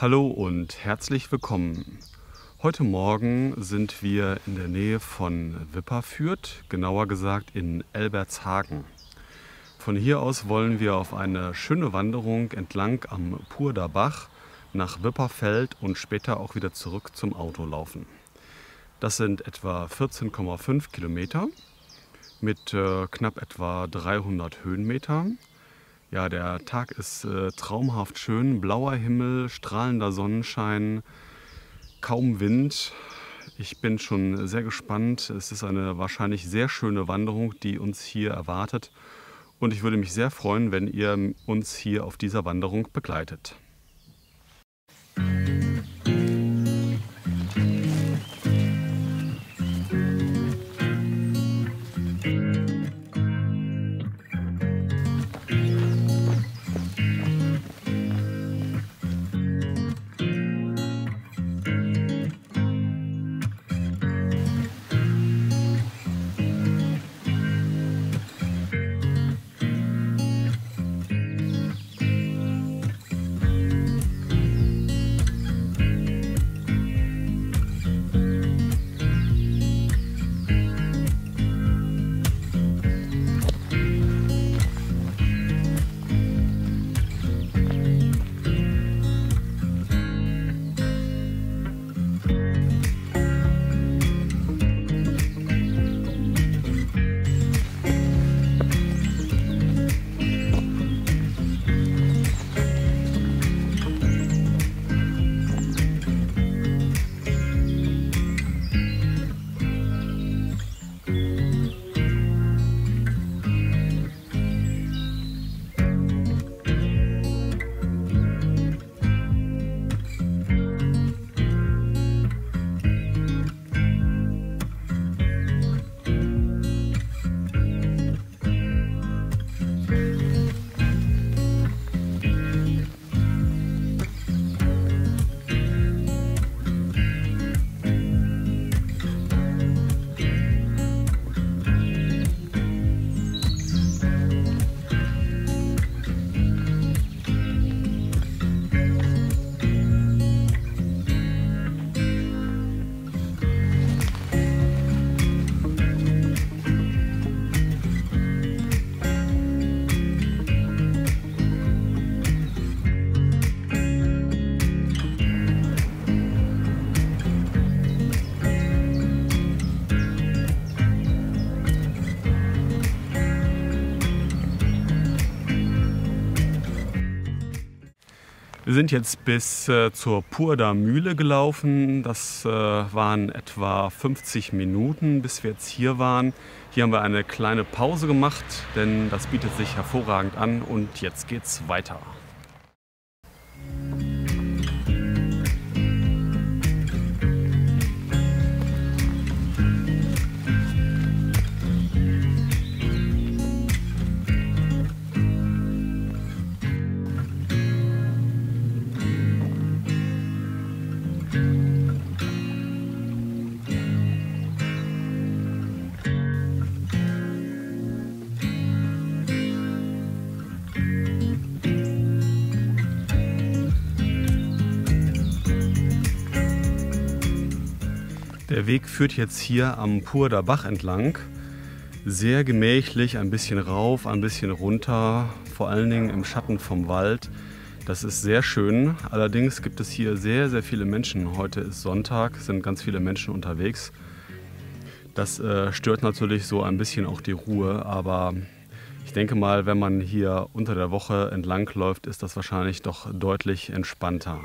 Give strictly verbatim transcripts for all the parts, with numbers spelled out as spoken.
Hallo und herzlich willkommen. Heute Morgen sind wir in der Nähe von Wipperfürth, genauer gesagt in Elbertshagen. Von hier aus wollen wir auf eine schöne Wanderung entlang am Purder Bach nach Wipperfeld und später auch wieder zurück zum Auto laufen. Das sind etwa vierzehn Komma fünf Kilometer mit äh, knapp etwa dreihundert Höhenmeter. Ja, der Tag ist äh, traumhaft schön, blauer Himmel, strahlender Sonnenschein, kaum Wind. Ich bin schon sehr gespannt. Es ist eine wahrscheinlich sehr schöne Wanderung, die uns hier erwartet. Und ich würde mich sehr freuen, wenn ihr uns hier auf dieser Wanderung begleitet. Wir sind jetzt bis äh, zur Purder Mühle gelaufen. Das äh, waren etwa fünfzig Minuten, bis wir jetzt hier waren. Hier haben wir eine kleine Pause gemacht, denn das bietet sich hervorragend an und jetzt geht's weiter. Der Weg führt jetzt hier am Purder Bach entlang. Sehr gemächlich, ein bisschen rauf, ein bisschen runter, vor allen Dingen im Schatten vom Wald. Das ist sehr schön. Allerdings gibt es hier sehr, sehr viele Menschen. Heute ist Sonntag, sind ganz viele Menschen unterwegs. Das äh, stört natürlich so ein bisschen auch die Ruhe, aber ich denke mal, wenn man hier unter der Woche entlang läuft, ist das wahrscheinlich doch deutlich entspannter.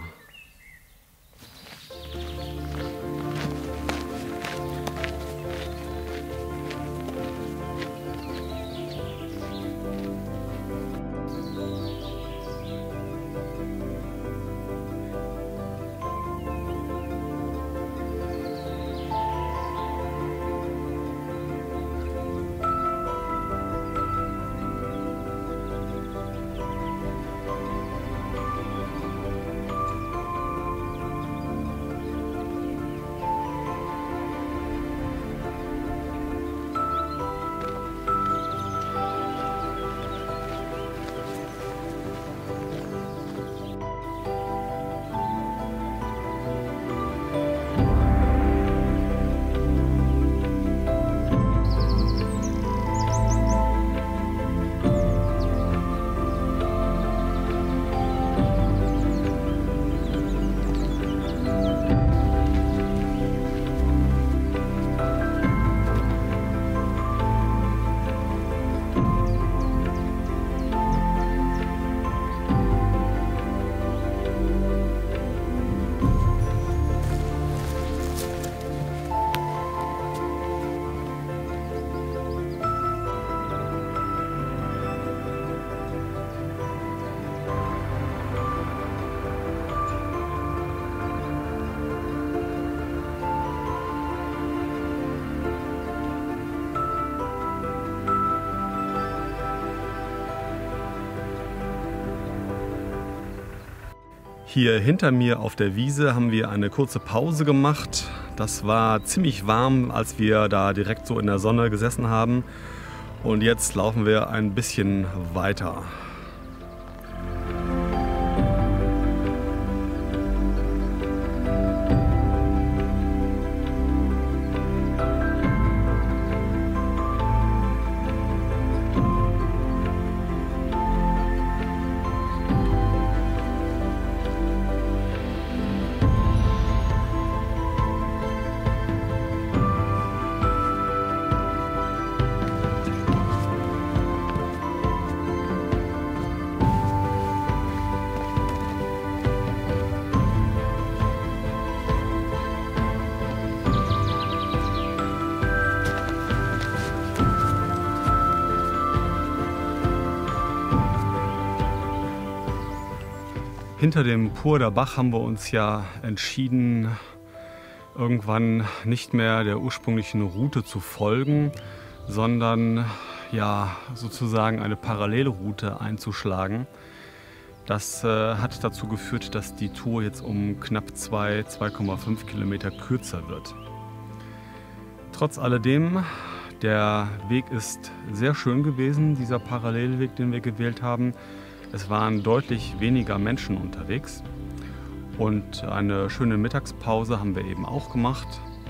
Hier hinter mir auf der Wiese haben wir eine kurze Pause gemacht. Das war ziemlich warm, als wir da direkt so in der Sonne gesessen haben. Und jetzt laufen wir ein bisschen weiter. Hinter dem Purder Bach haben wir uns ja entschieden, irgendwann nicht mehr der ursprünglichen Route zu folgen, sondern ja, sozusagen eine Parallelroute einzuschlagen. Das äh, hat dazu geführt, dass die Tour jetzt um knapp zwei, zwei Komma fünf Kilometer kürzer wird. Trotz alledem, der Weg ist sehr schön gewesen, dieser Parallelweg, den wir gewählt haben. Es waren deutlich weniger Menschen unterwegs und eine schöne Mittagspause haben wir eben auch gemacht.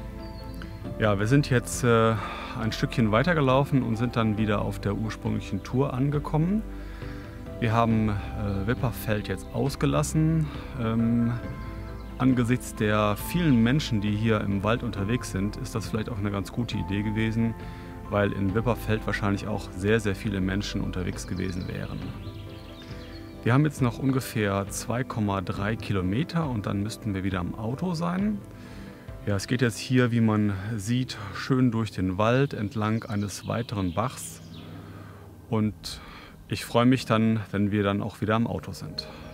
Ja, wir sind jetzt äh, ein Stückchen weitergelaufen und sind dann wieder auf der ursprünglichen Tour angekommen. Wir haben äh, Wipperfeld jetzt ausgelassen. Ähm, angesichts der vielen Menschen, die hier im Wald unterwegs sind, ist das vielleicht auch eine ganz gute Idee gewesen, weil in Wipperfeld wahrscheinlich auch sehr, sehr viele Menschen unterwegs gewesen wären. Wir haben jetzt noch ungefähr zwei Komma drei Kilometer und dann müssten wir wieder am Auto sein. Ja, es geht jetzt hier, wie man sieht, schön durch den Wald entlang eines weiteren Bachs. Und ich freue mich dann, wenn wir dann auch wieder am Auto sind.